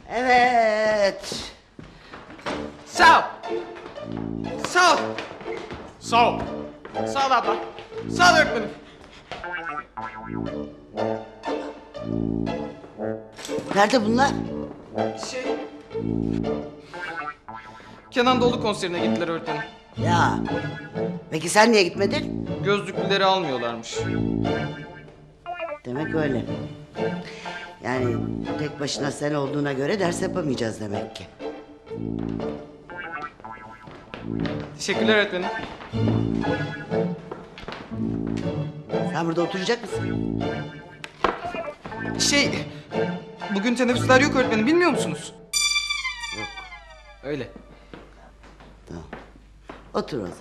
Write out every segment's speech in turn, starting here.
Evet. Sağ ol. Sağ ol. Sağ ol. Sağ ol abla. Sağ ol öğretmenim. Nerede bunlar? Kenan Doğulu konserine gittiler öğretmenim. Ya. Peki sen niye gitmedin? Gözlüklüleri almıyorlarmış. Demek öyle. Yani tek başına sen olduğuna göre ders yapamayacağız demek ki. Teşekkürler öğretmenim. Sen burada oturacak mısın? Bugün teneffüsler yok öğretmenim, bilmiyor musunuz? Yok. Öyle. Tamam. Otur o zaman.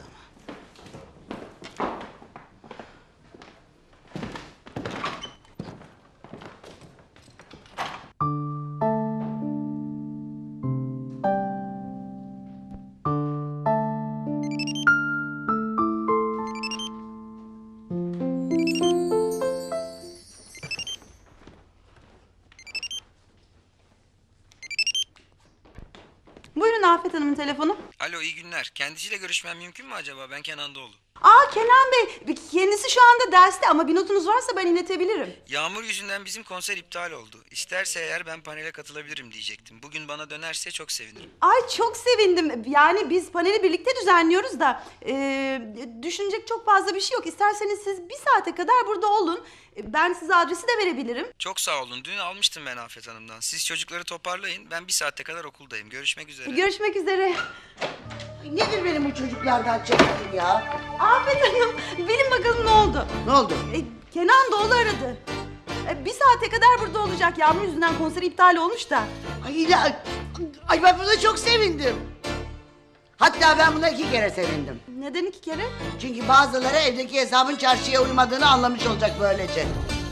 Buyurun Afet Hanım'ın telefonu. Alo, iyi günler. Kendisiyle görüşmem mümkün mü acaba? Ben Kenan Doğulu. Kenan Bey, kendisi şu anda derste ama bir notunuz varsa ben iletebilirim. Yağmur yüzünden bizim konser iptal oldu. İsterse eğer ben panele katılabilirim diyecektim. Bugün bana dönerse çok sevinirim. Çok sevindim. Yani biz paneli birlikte düzenliyoruz da düşünecek çok fazla bir şey yok. İsterseniz siz bir saate kadar burada olun. Ben size adresi de verebilirim. Çok sağ olun. Dün almıştım ben Afet Hanım'dan. Siz çocukları toparlayın. Ben bir saate kadar okuldayım. Görüşmek üzere. Görüşmek üzere. Ay, nedir benim bu çocuklardan çektiğim ya? Afet Hanım, bilin bakalım ne oldu? Ne oldu? Kenan Doğulu aradı. Bir saate kadar burada olacak. Yağmur yüzünden konseri iptal olmuş da. Ay ben buna çok sevindim. Hatta ben buna 2 kere sevindim. Neden 2 kere? Çünkü bazıları evdeki hesabın çarşıya uymadığını anlamış olacak böylece.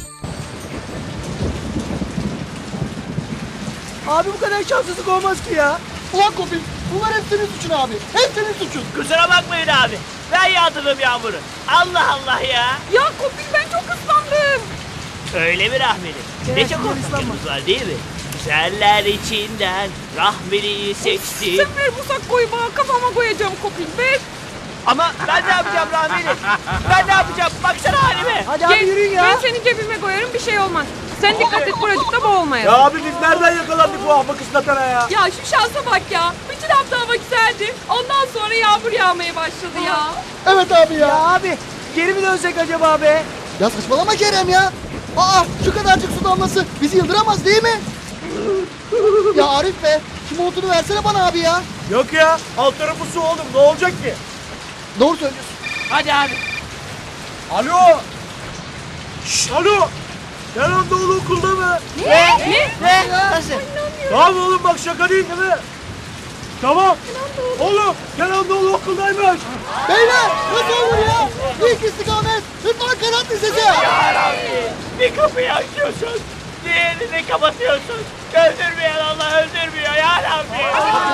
Abi bu kadar şanssızlık olmaz ki ya. Ulan Kopil, bunlar hep senin suçun abi. Hep senin suçun. Kusura bakmayın abi. Ben yağdırdım Yağmur'u. Allah Allah ya. Ya Kopil, ben çok ıslandım. Öyle mi Rahmeli? Ne çok korkaklarımız var değil mi? Güzeller içinden Rahmeli'yi seçtim. Sen ver bu sakkoyu bana, kafama koyacağım Kopil, ver. Ama ben ne yapacağım Rahmeli? Ben ne yapacağım? Baksana halime. Hadi abi yürüyün ya. Ben seni cebime koyarım, bir şey olmaz. Sen dikkat et, buracıkta boğulmayalım. Ya abi biz nereden yakalandık bu ahmak ıslatana ya? Ya şu şansa bak ya. Bütün hafta hava güzeldi. Ondan sonra yağmur yağmaya başladı ya. Evet abi ya. Ya abi geri mi dönsek acaba be? Ya saçmalama Kerem ya. Şu kadarcık su damlası bizi yıldıramaz değil mi? Ya Arif be, şu montunu versene bana abi ya. Yok ya, alt tarafı su oğlum, ne olacak ki? Doğru söylüyorsun. Hadi abi. Alo. Alo. Kenan Doğulu okulda mı? Ne? Nasıl? Tamam oğlum bak şaka değil mi? Tamam. Oğlum Kenan Doğulu okuldaymış. Beyler nasıl olur ya? İlk istikamet lütfen kanat lisesi. Ya Rabbi. Bir kapıyı açıyorsun. Diğerini kapatıyorsun. Öldürmeyen Allah öldürmüyor ya Rabbi.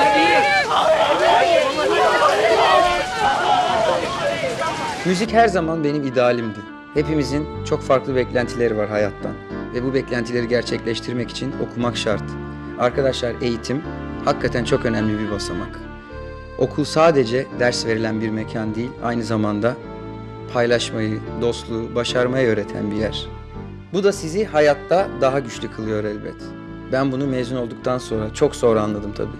Müzik her zaman benim idealimdi. Hepimizin çok farklı beklentileri var hayattan. Ve bu beklentileri gerçekleştirmek için okumak şart. Arkadaşlar, eğitim hakikaten çok önemli bir basamak. Okul sadece ders verilen bir mekan değil, aynı zamanda paylaşmayı, dostluğu, başarmayı öğreten bir yer. Bu da sizi hayatta daha güçlü kılıyor elbet. Ben bunu mezun olduktan sonra, çok sonra anladım tabii.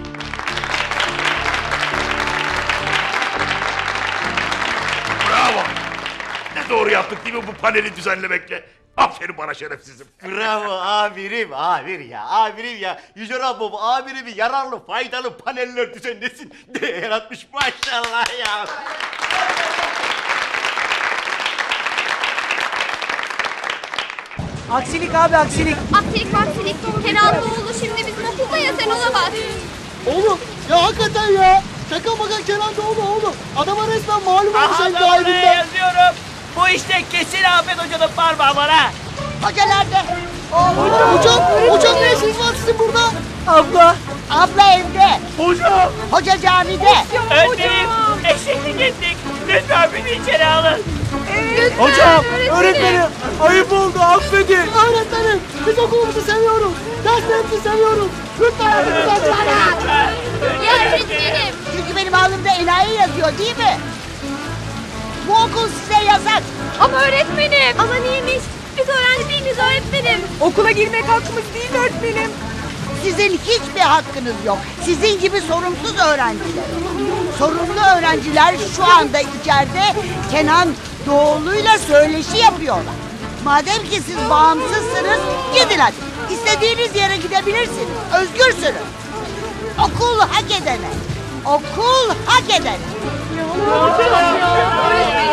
Bravo. Ne doğru yaptık değil mi bu paneli düzenlemekle? Aferin bana şerefsizim. Bravo amirim, amirim ya. Yüce Rabbim amirimi yararlı, faydalı paneller düzenlesin diye yaratmış maşallah ya. Aksilik abi aksilik. Aksilik. Kenan Doğulu şimdi bizim okulda ya, sen ona bak. Oğlum ya hakikaten ya. Şaka maka Kenan Doğulu oğlum. Adama resmen malum olmuş Aha en da oraya daiminden. yazıyorum. Bu işte kesin Afet Hoca'nın parmağı var ha. Hoca nerede? Hocam ne işiniz var sizin burada? Abla evde. Hocam. Hoca camide. Öğretmenim eşeklik ettik. Lütfen beni içeri alın. Hocam, öğretmenim, ayıp oldu, affedin. Öğretmenim biz okulumuzu seviyoruz. Derslerimizi seviyoruz. Lütfen yardımcı olun bana. Ya öğretmenim. Çünkü benim alnımda enayi yazıyor değil mi? Bu okul size yasak. Ama öğretmenim. Ama neymiş? Biz öğrenci değiliz öğretmenim. Okula girmek hakkımız değil öğretmenim. Sizin hiçbir hakkınız yok. Sizin gibi sorumsuz öğrenciler. Sorumlu öğrenciler şu anda içeride Kenan Doğulu'yla söyleşi yapıyorlar. Madem ki siz bağımsızsınız, gidin hadi. İstediğiniz yere gidebilirsiniz. Özgürsünüz. Okul hak edene. Okul hak edene. Öğretmenim.